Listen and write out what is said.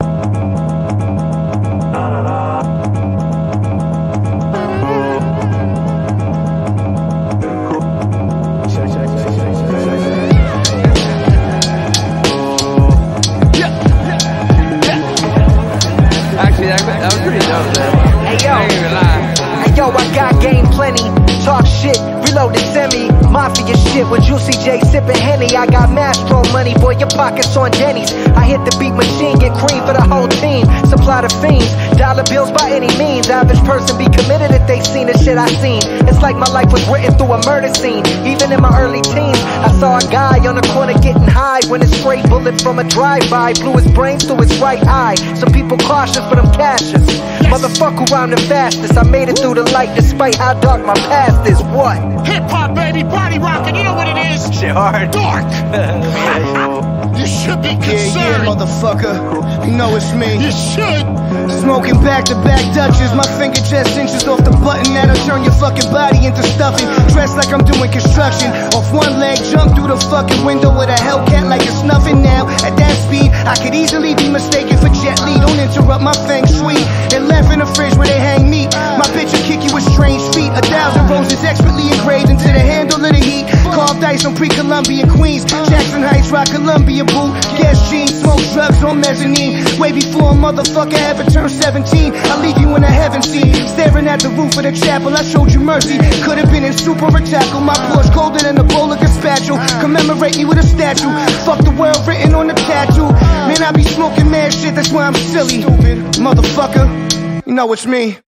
That was pretty dope, man. Hey yo, I ain't even lie. Hey yo, I got game plenty. Talk shit, reloaded semi. Mafia shit with Juicy J sippin' Henny. I got Mastro money, boy, your pockets on Denny's. I hit the beat machine, get cream for the whole team. Supply the fiends, dollar bills by any means. Average person be committed if they seen the shit I seen. It's like my life was written through a murder scene. Even in my early teens, I saw a guy on the corner getting high when a stray bullet from a drive-by blew his brains through his right eye. Some people cautious for them Cassius. Motherfuck who I'm the fastest. I made it through the light despite how dark my past is. What? Hip-hop, baby, body rockin', you know what it is? Shit hard. Dark. You should be concerned. Yeah, motherfucker. You know it's me. You should. Smoking back-to-back Dutches. My finger just inches off the button that'll turn your fucking body into stuffing. Dressed like I'm doing construction. Off one leg, jump through the fucking window with a Hellcat like it's nothing now. At that speed, I could easily be mistaken for Jet Li. Don't interrupt my feng shui. And left in the fridge where they hang meat. My bitch will kick you with strange feet. 1,000 roses expertly engraved into the handle of the heat. Carved ice on pre-Columbian Queens. Jackson Heights, rock Columbia boot. Gas jeans, smoke drugs on mezzanine. Way before a motherfucker ever turned 17. I leave you in a heaven seat. Staring at the roof of the chapel, I showed you mercy. Could have been in super or tackle. My Porsche colder than a bowl of gazpacho. Commemorate me with a statue. Fuck the world written on the tattoo. Man, I be smoking mad shit, that's why I'm silly. Motherfucker, you know it's me.